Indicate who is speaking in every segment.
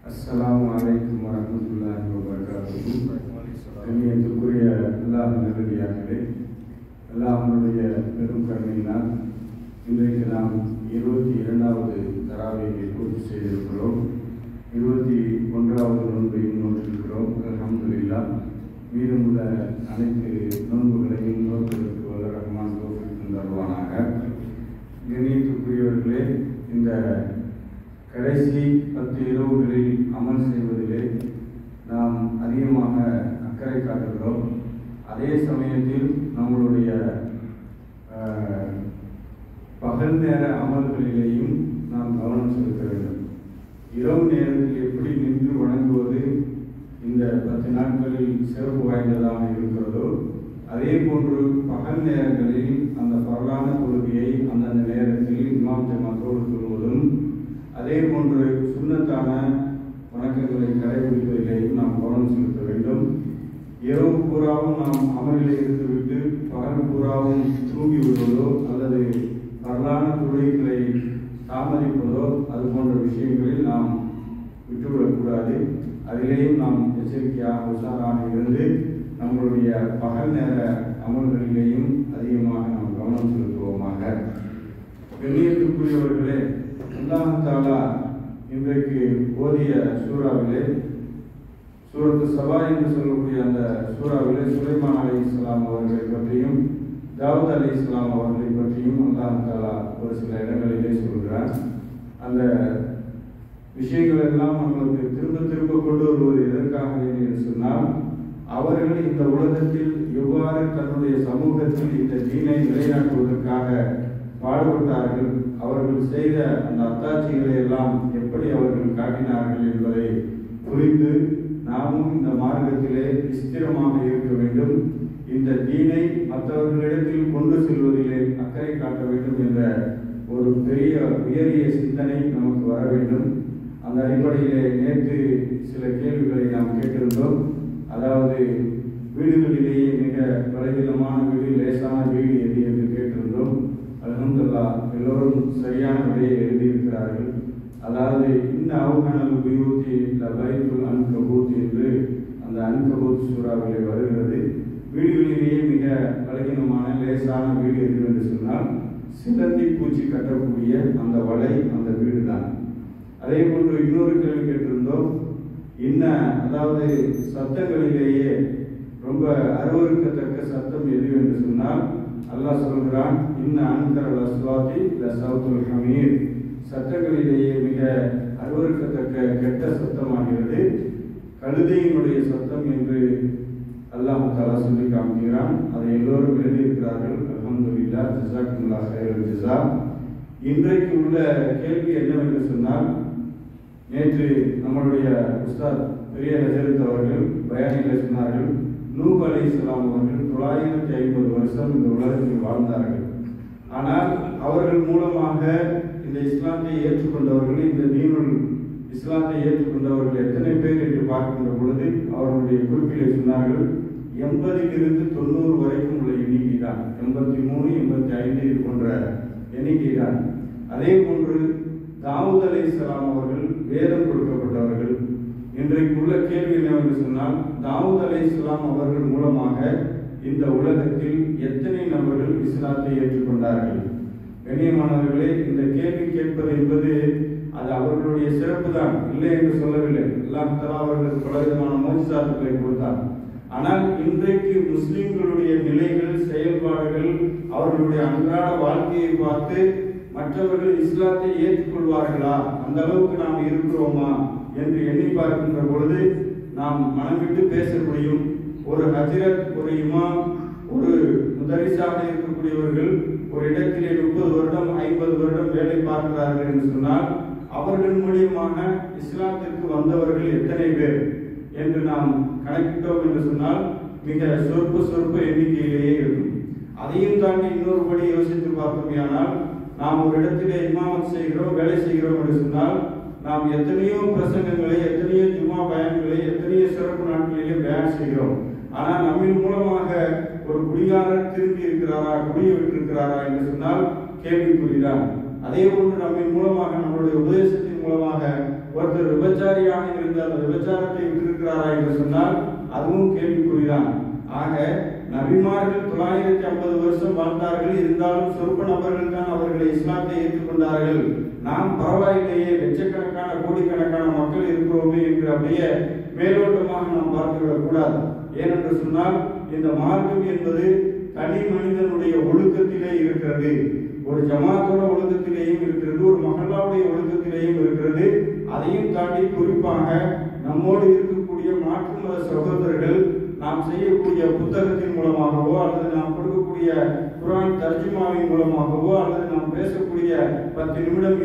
Speaker 1: அஸ்ஸலாமு அலைக்கும் வரஹ்மத்துல்லாஹி வபரகாத்துஹு. கண்ணியத்துக்குரிய அல்லாஹ் நல்லடியார்களே, அல்லாஹ்வுடைய பெரும் கருணையினால் இன்றைக்கு நாம் 22வது தராவீஹை பூர்த்தி செய்திருக்கிறோம். 21வது நோன்பையும் நோற்றிருக்கிறோம். அல்ஹம்துலில்லாஹ். மீதமுள்ள அனைத்து நோன்புகளையும் நோக்குவதற்கு வல்ல ரஹ்மான் தௌஃபீக் தருவானாக. கண்ணியத்துக்குரியவர்களே, இந்த கடைசி 10 இரவுகளில் அமல் செய்வதிலே நாம் அதிகமாக அக்கறை காட்டுகிறோம். அதே சமயத்தில் நம்மளுடைய பகல் நேர அமல்களிலேயும் நாம் கவனம் செலுத்த வேண்டும். இரவு நேரத்தில் எப்படி நின்று வணங்குவது இந்த 10 நாட்களில் சிறப்பு வாய்ந்ததாக இருக்கிறதோ, அதே போன்று பகல் நேரங்களில் அந்த பரலான தொழுகையை அந்தந்த நேரத்தில் இமாம் ஜமாத்தோடு சொல்வதும், அதே போன்று சுன்னத்தான வணக்கங்களை கடைபிடிப்பதிலேயும் நாம் கவனம் செலுத்த வேண்டும். இரவு பூராவும் நாம் அமலில் இருந்துவிட்டு பகல் பூராவும் தூங்கி விடுவதோ அல்லது பரலான தொழுகைகளை தாமதிப்பதோ அது போன்ற விஷயங்களில் நாம் விட்டுவிடக்கூடாது. அதிலேயும் நாம் எச்சரிக்கையாக உஷாராக இருந்து நம்மளுடைய பகல் நேர அமல்களிலேயும் அதிகமாக நாம் கவனம் செலுத்துவோமாக. கண்ணியத்துக்குரியவர்களே, அல்லாஹ் தஆலா இன்றைக்கு ஓதிய சூறாவிலே, சூரத்து சபா என்று சொல்லக்கூடிய அந்த சூறாவிலே சுலைமான் அலைஹிஸ்ஸலாம் அவர்களை பற்றியும் தாவூத் அலைஹிஸ்ஸலாம் அவர்களை பற்றியும் அல்லாஹ் தஆலா ஒரு சில இடங்களிலே சொல்கிறார். அந்த விஷயங்கள் எல்லாம் நம்மளுக்கு திரும்ப திரும்ப கொண்டு வருவது எதற்காக என்று சொன்னால், அவர்கள் இந்த உலகத்தில் எவ்வாறு தன்னுடைய சமூகத்தில் இந்த தீனை நிலைநாட்டுவதற்காக பாடுபட்டார்கள், அவர்கள் செய்த அந்த அத்தாட்சிகளை எல்லாம் எப்படி அவர்கள் காட்டினார்கள் என்பதை புரிந்து நாமும் இந்த மார்க்கத்திலே ஸ்திரமாக இருக்க வேண்டும், இந்த தீனை மற்றவர்களிடத்தில் கொண்டு செல்வதிலே அக்கறை காட்ட வேண்டும் என்ற ஒரு பெரிய உயரிய சிந்தனை நமக்கு வர வேண்டும். அந்த அடிப்படையிலே நேற்று சில கேள்விகளை நாம் கேட்டிருந்தோம். அதாவது வீடுகளிலேயே மிக பலவீனமான வீடு, லேசான வீடு எது என்று கேட்டிருந்தோம். அல்ஹம்துலில்லாஹ், எல்லோரும் சரியான விடையை எழுதியிருக்கிறார்கள். அதாவது இந்த அவுகனல் உபயோகி லபைத்துல் அன்கபூத் என்று அந்த அன்கபூத் சூறாவிலே வருகிறது. வீடுகளிலேயே மிக பலவீனமான லேசான வீடு எது என்று சொன்னால், சிலந்தி பூச்சி கட்டக்கூடிய அந்த வலை, அந்த வீடு தான். அதே போன்று இன்னொரு கேள்வி கேட்டிருந்தோம். அதாவது சத்தங்களிலேயே ரொம்ப அருவருக்கத்தக்க சத்தம் எது என்று சொன்னால், அல்லாஹ் சொல்கிறான், அன்கரல் அஸ்வாதி லசவுத்துல் ஹமீர், சத்தங்களிலேயே மிக அருவருக்கத்தக்க கெட்ட சத்தமாகிறது கழுதையினுடைய சத்தம் என்று அல்லாஹ் தஆலா சொல்லி காண்கிறான். அதை எல்லோரும் எழுதியிருக்கிறார்கள். அல்ஹம்துலில்லாஹ், ஜஸாக்குமுல்லாஹ் கைரல் ஜஸா. இன்றைக்கு உள்ள கேள்வி என்னவென்று சொன்னால், நேற்று நம்மளுடைய உஸ்தாத் பெரிய ஹஜரத் அவர்கள் பயானில் சொன்னார்கள், நூஹ் அலைஹிஸ்ஸலாம் அவர்கள் 950 வருஷம் இந்த உலகத்தில் வாழ்ந்தார்கள். ஆனால் அவர்கள் மூலமாக இந்த இஸ்லாத்தை ஏற்றுக்கொண்டவர்கள், இந்த தீனுல் இஸ்லாத்தை ஏற்றுக்கொண்டவர்கள் எத்தனை பேர் என்று பார்க்கின்ற பொழுது அவர்களுடைய குறிப்பிலே சொன்னார்கள், 80லிருந்து 90 வரைக்கும் உள்ள எண்ணிக்கை தான். 83, 85 இது போன்ற எண்ணிக்கை தான். அதே போன்று தாவூத் அலைஹிஸ்ஸலாம் அவர்கள் வேதம் கொடுக்கப்பட்டவர்கள். இன்றைக்கு உள்ள கேள்வி என்னவென்று சொன்னால், தாவூத் அலைஹிஸ்ஸலாம் அவர்கள் மூலமாக இந்த உலகத்தில் எத்தனை நபர்கள் இஸ்லாத்தை ஏற்றுக்கொண்டார்கள்? கண்ணியமானவர்களே, இந்த கேள்வி கேட்பது என்பது அது அவர்களுடைய சிறப்பு தான், இல்லை என்று சொல்லவில்லை. அல்லாஹ் தஆலா அவர்களுக்கு பலவிதமான மோஜிசாத்துக்களை கொடுத்தார். ஆனால் இன்றைக்கு முஸ்லிம்களுடைய நிலைகள், செயல்பாடுகள், அவர்களுடைய அன்றாட வாழ்க்கையை பார்த்து மற்றவர்கள் இஸ்லாத்தை ஏற்றுக்கொள்வார்களா, அந்த அளவுக்கு நாம் இருக்கிறோமா என்று எண்ணி பார்க்கின்ற பொழுது நாம் மனமிட்டு பேச முடியும். ஒரு ஹஜ்ரத், ஒரு இமாம், ஒரு முதரிசாக இருக்கக்கூடியவர்கள் ஒரு இடத்திலே 30 வருடம் 50 வருடம் வேலை பார்க்கிறார்கள் என்று சொன்னால், அவர்கள் மூலியமாக இஸ்லாத்திற்கு வந்தவர்கள் எத்தனை பேர் என்று நாம் கணக்கிட்டோம் என்று சொன்னால் மிக சொற்ப எண்ணிக்கையிலேயே இருக்கும். அதையும் தாண்டி இன்னொரு படி யோசித்து பார்த்தோமேயானால், நாம் ஒரு இடத்திலே இமாமத் செய்கிறோம், வேலை செய்கிறோம் என்று சொன்னால், நாம் எத்தனையோ பிரசங்கங்களை, எத்தனையோ ஜும்மா பயான்களை, எத்தனையோ சிறப்பு நாட்களிலே பயான் செய்கிறோம். ஆனால் நம்மின் மூலமாக ஒரு குடிகாரர் திரும்பி இருக்கிறாரா, குடியை விட்டிருக்கிறாரா என்று சொன்னால் கேள்விக்குறிதான். அதே போன்று நம்மின் மூலமாக, நம்மளுடைய உபதேசத்தின் மூலமாக ஒருத்தர் விபச்சாரியாக இருந்து அந்த விபச்சாரத்தை விட்டிருக்கிறாரா என்று சொன்னால் அதுவும் கேள்விக்குறிதான். ஆக நபிமார்கள் 950 வருஷம் வாழ்ந்தார்கள், இருந்தாலும் சொற்ப நபர்கள் தான் அவர்களை இஸ்லாத்தை ஏற்றுக்கொண்டார்கள். நாம் பரவாயில்லையே, லட்சக்கணக்கான கோடிக்கணக்கான மக்கள் இருக்கிறோமே என்று அப்படியே மேலோட்டமாக நாம் பார்த்துவிடக் கூடாது. ஏனென்று சொன்னால் இந்த மார்க்கம் என்பது தனி மனிதனுடைய ஒழுக்கத்திலே இருக்கிறது, ஒரு ஜமாத்தோட ஒழுக்கத்திலேயும் இருக்கிறது, ஒரு மஹல்லாவுடைய ஒழுக்கத்திலேயும் இருக்கிறது. அதையும் தாண்டி குறிப்பாக நம்மோடு இருக்கக்கூடிய மாற்று மத சகோதரர்கள் நாம் செய்யக்கூடிய புத்தகத்தின் மூலமாகவோ அல்லது நாம் கொடுக்கக்கூடிய குர்ஆன் தர்ஜுமாவின் மூலமாகவோ அல்லது நாம் பேசக்கூடிய 10 நிமிடம்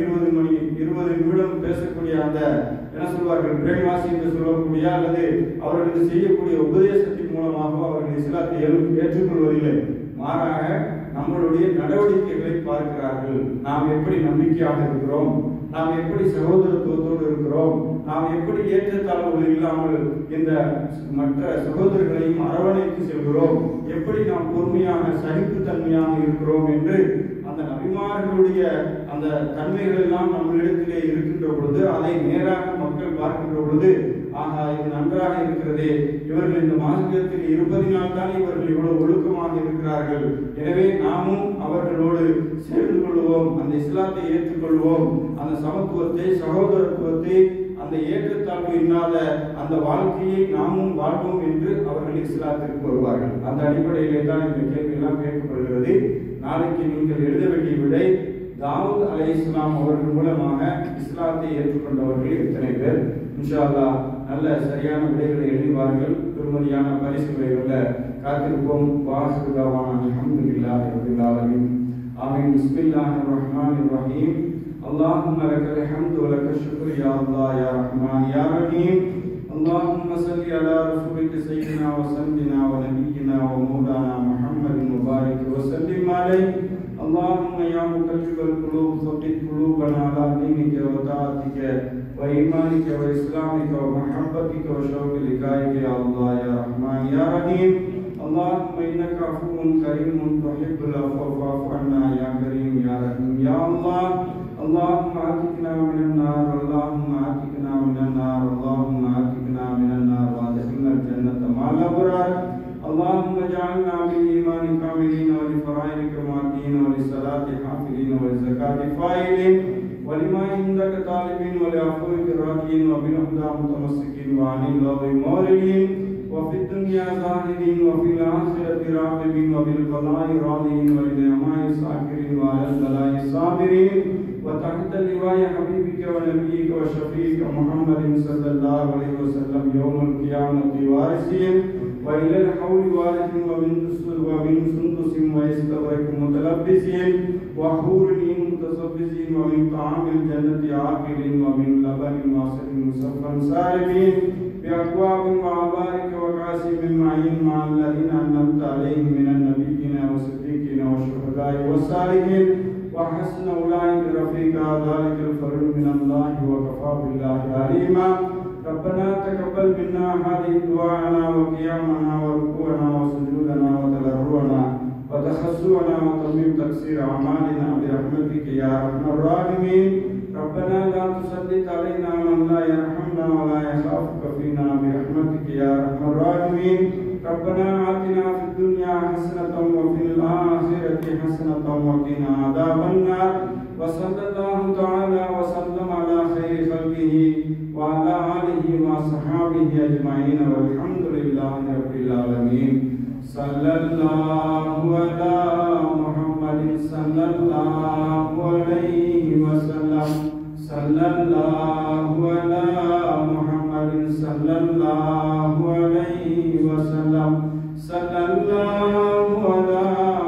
Speaker 1: 20 நிமிடம் பேசக்கூடிய அந்த என்ன சொல்வார்கள் பிரேமாசி என்று சொல்லக்கூடிய அல்லது அவர்களுக்கு செய்யக்கூடிய உபதேசத்தின் மூலமாகவோ அவர்கள் இஸ்லாத்தை ஏற்றுக்கொள்வதில்லை. மாறாக நம்மளுடைய நடவடிக்கைகளை பார்க்கிறார்கள். நாம் எப்படி நம்பிக்கையாக இருக்கிறோம், நாம் எப்படி சகோதரத்துவத்தோடு இருக்கிறோம், நாம் எப்படி ஏற்றத்தாழ்வுகள் இல்லாமல் இந்த மற்ற சகோதரர்களையும் அரவணைத்து செல்கிறோம், எப்படி நாம் பொறுமையாக சகிப்புத்தன்மையாக இருக்கிறோம் என்று அந்த நபிமார்களுடைய அந்த தன்மைகள் எல்லாம் நம்மளிடத்திலே இருக்கின்ற பொழுது அதை நேராக மக்கள் பார்க்கின்ற பொழுது ஆகா இது நன்றாக இருக்கிறதே, இவர்கள் இந்த மார்க்கத்தில் இருப்பதினால் தான் இவர்கள் இவ்வளவு ஒழுக்கமாக இருக்கிறார்கள், எனவே நாமும் அவர்களோடு சேர்ந்து கொள்வோம், அந்த இஸ்லாத்தை ஏற்றுக்கொள்வோம், அந்த சமத்துவத்தை சகோதரத்துவத்தை அந்த ஏற்றத்தாழ்வு இல்லாத அந்த வாழ்க்கையை நாமும் வாழ்வோம் என்று அவர்கள் இஸ்லாத்திற்கு வருவார்கள். அந்த அடிப்படையிலே தான் இந்த கேள்வி எல்லாம் கேட்கப்படுகிறது. நாளைக்கு நீங்கள் எழுத வேண்டிய விடை, தாவூத் அலைஹிஸ்ஸலாம் அவர்கள் மூலமாக இஸ்லாத்தை ஏற்றுக்கொண்டவர்கள் எத்தனை பேர்? இன்ஷா அல்லாஹ் நல்ல சரியான விடைகளை எழுதுவார்கள். பெருமதியான பரிசுகளை காத்திருப்போம். வாஹிருதாவான அல்ஹம்துலில்லாஹி ரப்பில் ஆலமீன். ஆமீன். பிஸ்மில்லாஹிர் ரஹ்மானிர் ரஹீம். اللهم لك الحمد ولك الشكر يا الله يا رحمن يا رحيم. اللهم صل على رسولك سيدنا وسندنا ونبينا ومولانا محمد وبارك وسلم عليه. اللهم يا مقلب القلوب ثبت قلوبنا على دينك وطاعتك وإيمانك وإسلامك ومحبتك وشوق لقائك يا الله يا رحمن يا رحيم. اللهم إنك عفو كريم تحب العفو فاعف عنا يا كريم يا رحيم يا الله. اللهم اعتقنا من النار، اللهم اعتقنا من النار، اللهم اعتقنا من النار وادخلنا الجنة مع الأبرار. اللهم اجعلنا بالإيمان كاملين ولفرائضك ماضين وللصلاة حافظين وللزكاة فاعلين ولما عندك طالبين ولعفوك راجين وبالهدى متمسكين وعن اللغو موردين وفي الدنيا زاهدين وفي الآخرة راغبين وبالقضاء راضين وللنعماء شاكرين وعلى البلاء صابرين وتحت لواء حبيبك ونبيك وشفيك محمد صلى الله عليه وسلم يوم القيامة وارثين وإلى الحول وارث ومن سندس ويستبرك متلبسين وحور متصبسين ومن طعام الجنة عاقلين ومن لبن واصل مصفى سالمين بأكواب وعبارك وكأس من معين مع الذين أنعمت عليهم من النبيين والصديقين والشهداء والصالحين وحسن أولئك رفيقا. ذلك الفضل من الله وكفى بالله عليما. ربنا تقبل منا هذه دعاءنا وقيامنا وركوعنا وسجودنا وتضرعنا وتخشعنا وتمم تقصير أعمالنا برحمتك يا أرحم الراحمين. ربنا لا تسلط علينا من لا يرحمنا ولا يخافك فينا برحمتك يا أرحم الراحمين. ربنا آتنا في الدنيا حسنة وفي الآخرة حسنة وقنا عذاب النار. وصلى الله تعالى وسلم على خير خلقه وعلى آله وصحابه أجمعين والحمد لله رب العالمين. صلى الله على محمد صلى الله عليه وسلم. صلى الله على محمد صلى الله عليه وسلم. صلى الله على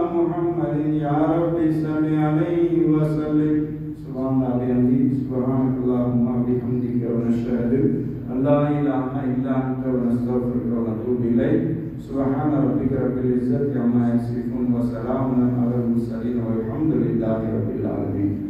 Speaker 1: محمد يا رب صل عليه وسلم. سبحان الله سبحانك اللهم وبحمدك ونشهد أن لا إله إلا أنت ونستغفرك ونتوب إليك. سبحان ربك رب العزة عما يصفون وسلام على المرسلين والحمد لله رب العالمين.